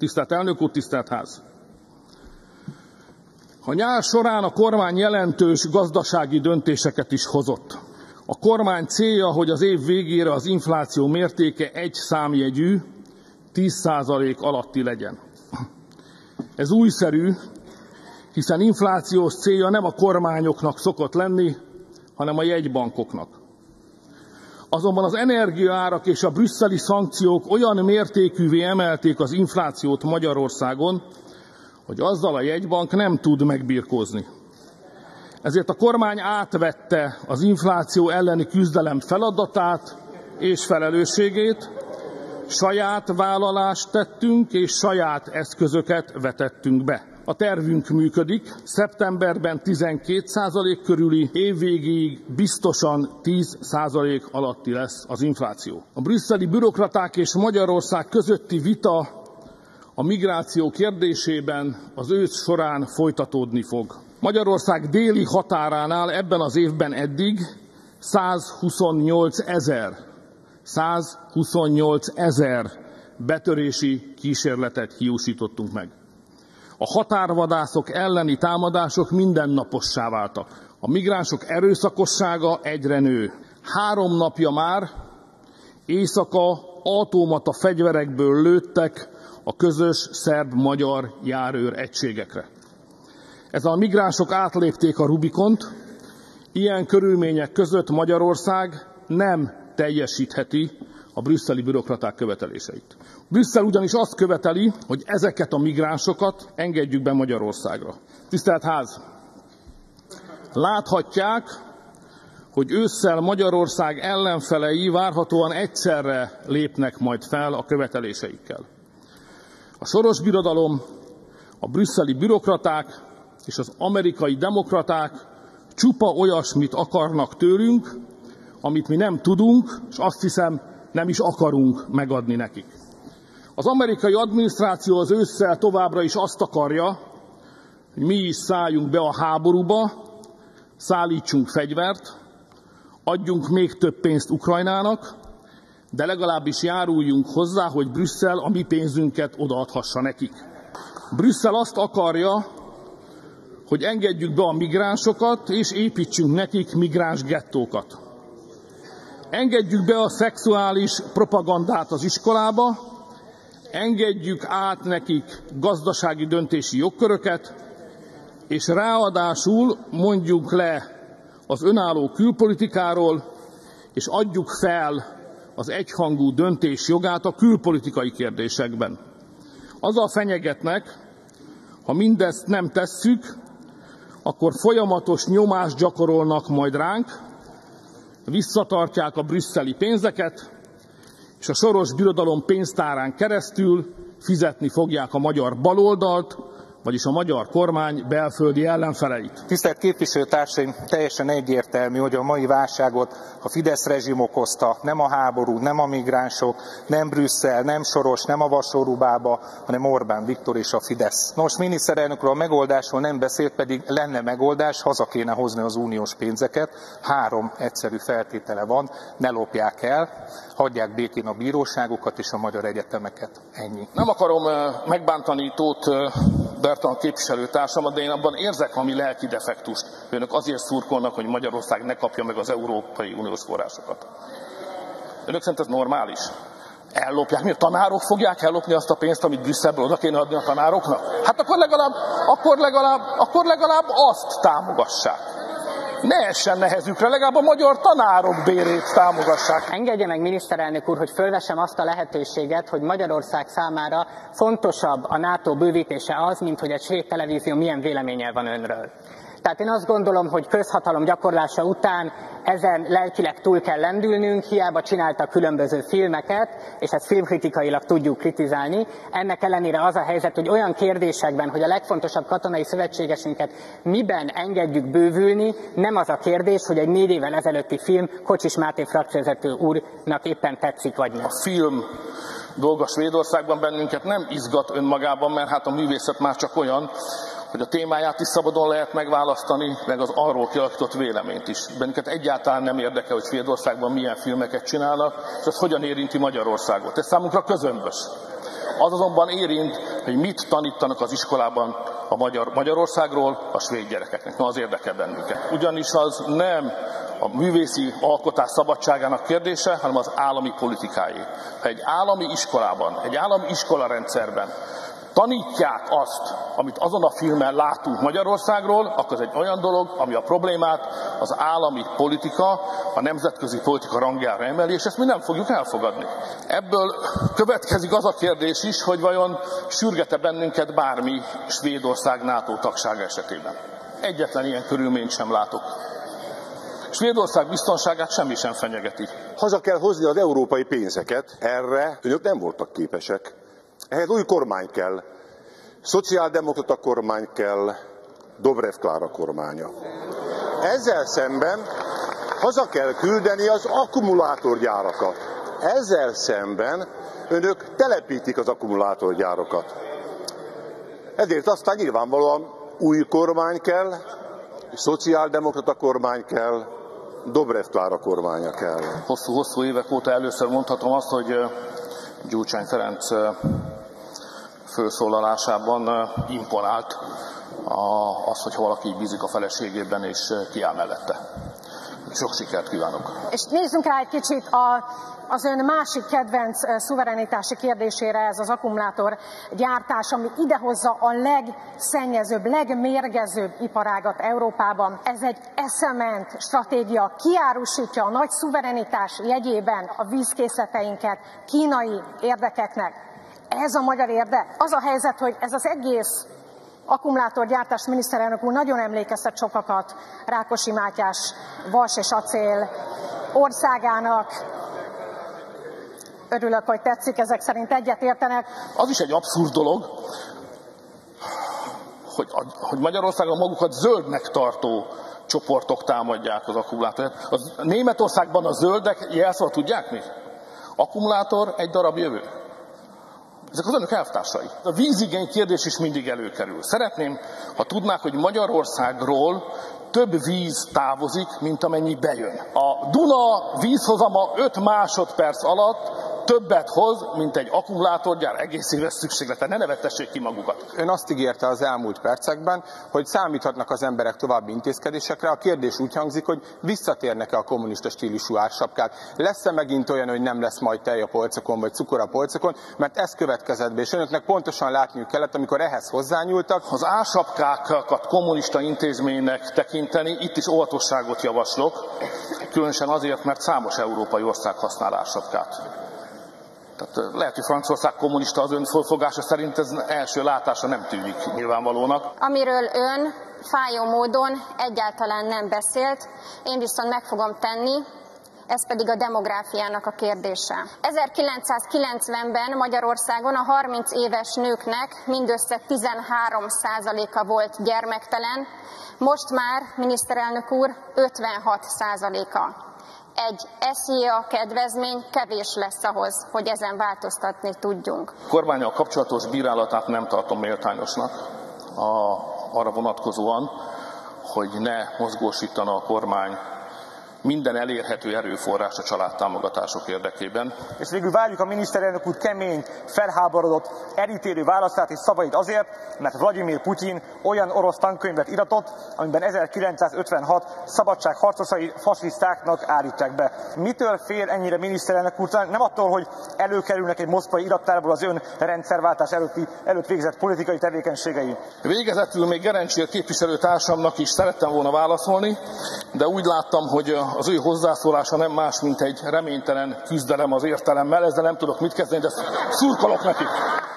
Tisztelt elnök úr, tisztelt ház! A nyár során a kormány jelentős gazdasági döntéseket is hozott. A kormány célja, hogy az év végére az infláció mértéke egy számjegyű, 10% alatti legyen. Ez újszerű, hiszen inflációs célja nem a kormányoknak szokott lenni, hanem a jegybankoknak. Azonban az energiaárak és a brüsszeli szankciók olyan mértékűvé emelték az inflációt Magyarországon, hogy azzal a jegybank nem tud megbirkózni. Ezért a kormány átvette az infláció elleni küzdelem feladatát és felelősségét, saját vállalást tettünk és saját eszközöket vetettünk be. A tervünk működik, szeptemberben 12% körüli, évvégéig biztosan 10% alatti lesz az infláció. A brüsszeli bürokraták és Magyarország közötti vita a migráció kérdésében az ősz során folytatódni fog. Magyarország déli határánál ebben az évben eddig 128 000 betörési kísérletet hiúsítottunk meg. A határvadászok elleni támadások mindennapossá váltak. A migránsok erőszakossága egyre nő. 3 napja már éjszaka automata fegyverekből lőttek a közös szerb-magyar járőr egységekre. Ezzel a migránsok átlépték a Rubikont, ilyen körülmények között Magyarország nem teljesítheti a brüsszeli bürokraták követeléseit. Brüsszel ugyanis azt követeli, hogy ezeket a migránsokat engedjük be Magyarországra. Tisztelt ház! Láthatják, hogy ősszel Magyarország ellenfelei várhatóan egyszerre lépnek majd fel a követeléseikkel. A Soros Birodalom, a brüsszeli bürokraták és az amerikai demokraták csupa olyasmit akarnak tőlünk, amit mi nem tudunk, és azt hiszem, nem is akarunk megadni nekik. Az amerikai adminisztráció az ősszel továbbra is azt akarja, hogy mi is szálljunk be a háborúba, szállítsunk fegyvert, adjunk még több pénzt Ukrajnának, de legalábbis járuljunk hozzá, hogy Brüsszel a mi pénzünket odaadhassa nekik. Brüsszel azt akarja, hogy engedjük be a migránsokat, és építsünk nekik migráns gettókat. Engedjük be a szexuális propagandát az iskolába, engedjük át nekik gazdasági döntési jogköröket, és ráadásul mondjuk le az önálló külpolitikáról, és adjuk fel az egyhangú döntés jogát a külpolitikai kérdésekben. Azzal fenyegetnek, ha mindezt nem tesszük, akkor folyamatos nyomást gyakorolnak majd ránk, visszatartják a brüsszeli pénzeket, és a Soros Birodalom pénztárán keresztül fizetni fogják a magyar baloldalt, vagyis a magyar kormány belföldi ellenfeleit. Tisztelt képviselőtársaim, teljesen egyértelmű, hogy a mai válságot a Fidesz rezsim okozta, nem a háború, nem a migránsok, nem Brüsszel, nem Soros, nem a Vasórubába, hanem Orbán Viktor és a Fidesz. Nos, miniszterelnök úr a megoldásról nem beszélt, pedig lenne megoldás, haza kéne hozni az uniós pénzeket. 3 egyszerű feltétele van, ne lopják el, hagyják békén a bíróságokat és a magyar egyetemeket. Ennyi. Nem akarom megbántani Tóth Bertalan képviselőtársamat, de én abban érzek valami lelki defektust. Önök azért szurkolnak, hogy Magyarország ne kapja meg az Európai Uniós forrásokat. Önök szerint ez normális? Ellopják? Mi a tanárok fogják ellopni azt a pénzt, amit Brüsszelből oda kéne adni a tanároknak? Hát akkor legalább azt támogassák. Ne essen nehezükre, legalább a magyar tanárok bérét támogassák. Engedje meg, miniszterelnök úr, hogy fölvessem azt a lehetőséget, hogy Magyarország számára fontosabb a NATO bővítése az, mint hogy egy svéd televízió milyen véleménnyel van önről. Tehát én azt gondolom, hogy közhatalom gyakorlása után ezen lelkileg túl kell lendülnünk, hiába csináltak különböző filmeket, és ezt filmkritikailag tudjuk kritizálni. Ennek ellenére az a helyzet, hogy olyan kérdésekben, hogy a legfontosabb katonai szövetségesünket miben engedjük bővülni, nem az a kérdés, hogy egy 4 évvel ezelőtti film Kocsis Máté frakcióvezető úrnak éppen tetszik vagy nem. A film dolga Svédországban bennünket nem izgat önmagában, mert hát a művészet már csak olyan, hogy a témáját is szabadon lehet megválasztani, meg az arról kialakított véleményt is. Bennünket egyáltalán nem érdekel, hogy Svédországban milyen filmeket csinálnak, és ez hogyan érinti Magyarországot. Ez számunkra közömbös. Az azonban érint, hogy mit tanítanak az iskolában a Magyarországról a svéd gyerekeknek. Na, az érdekel bennünket. Ugyanis az nem a művészi alkotás szabadságának kérdése, hanem az állami politikáé. Ha egy állami iskolában, egy állami iskolarendszerben tanítják azt, amit azon a filmen látunk Magyarországról, akkor ez egy olyan dolog, ami a problémát az állami politika, a nemzetközi politika rangjára emeli, és ezt mi nem fogjuk elfogadni. Ebből következik az a kérdés is, hogy vajon sürget-e bennünket bármi Svédország NATO tagsága esetében. Egyetlen ilyen körülményt sem látok. Svédország biztonságát semmi sem fenyegeti. Haza kell hozni az európai pénzeket, erre önök nem voltak képesek. Ehhez új kormány kell, szociáldemokrata kormány kell, Dobrev Klára kormánya. Ezzel szemben haza kell küldeni az akkumulátorgyárakat. Ezzel szemben önök telepítik az akkumulátorgyárakat. Ezért aztán nyilvánvalóan új kormány kell, szociáldemokrata kormány kell, Dobrev Klára kormánya kell. Hosszú évek óta először mondhatom azt, hogy Gyurcsány Ferenc felszólalásában imponált az, hogyha valaki így bízik a feleségében és kiáll mellette. Sok sikert kívánok! És nézzünk rá egy kicsit az ön másik kedvenc szuverenitási kérdésére, ez az akkumulátorgyártás, ami idehozza a legszennyezőbb, legmérgezőbb iparágat Európában. Ez egy eszement stratégia, kiárusítja a nagy szuverenitás jegyében a vízkészleteinket kínai érdekeknek. Ez a magyar érdek. Az a helyzet, hogy ez az egész akkumulátorgyártás, miniszterelnök úr, nagyon emlékeztet sokakat Rákosi Mátyás vas és acél országának. Örülök, hogy tetszik, ezek szerint egyetértenek. Az is egy abszurd dolog, hogy Magyarországon magukat zöldnek tartó csoportok támadják az akkumulátort. Németországban a zöldek jelszava tudják mi? Akkumulátor, egy darab jövő. Ezek az önök elvtársai. A vízigény kérdés is mindig előkerül. Szeretném, ha tudnák, hogy Magyarországról több víz távozik, mint amennyi bejön. A Duna vízhozama 5 másodperc alatt többet hoz, mint egy akkumulátorgyár egész éves szükséglete. Ne nevettessék ki magukat. Ön azt ígérte az elmúlt percekben, hogy számíthatnak az emberek további intézkedésekre. A kérdés úgy hangzik, hogy visszatérnek-e a kommunista stílusú ársapkák. Lesz-e megint olyan, hogy nem lesz majd tej a polcokon, vagy cukor a polcokon, mert ez következett be, és önöknek pontosan látniuk kellett, amikor ehhez hozzányúltak. Az ársapkákat kommunista intézménynek tekinteni, itt is óvatosságot javaslok, különösen azért, mert számos európai ország használ ársapkát. Tehát lehet, hogy Franciaország kommunista, az ön fölfogása szerint ez első látásra nem tűnik nyilvánvalónak. Amiről ön fájó módon egyáltalán nem beszélt, én viszont meg fogom tenni, ez pedig a demográfiának a kérdése. 1990-ben Magyarországon a 30 éves nőknek mindössze 13%-a volt gyermektelen, most már, miniszterelnök úr, 56%-a. Egy SZIA kedvezmény kevés lesz ahhoz, hogy ezen változtatni tudjunk. A kormánnyal kapcsolatos bírálatát nem tartom méltányosnak arra vonatkozóan, hogy ne mozgósítana a kormány minden elérhető erőforrás a családtámogatások érdekében. És végül várjuk a miniszterelnök úr kemény, felháborodott, elítélő válaszát és szavait azért, mert Vladimir Putyin olyan orosz tankönyvet iratott, amiben 1956 szabadságharcosai fasisztáknak állítják be. Mitől fél ennyire miniszterelnök úr? Nem attól, hogy előkerülnek egy moszkvai irattárból az ön rendszerváltás előtt végzett politikai tevékenységei. Végezetül még Gerencsér képviselőtársamnak is szerettem volna válaszolni, de úgy láttam, hogy az ő hozzászólása nem más, mint egy reménytelen küzdelem az értelemmel, ezzel nem tudok mit kezdeni, de szurkolok neki.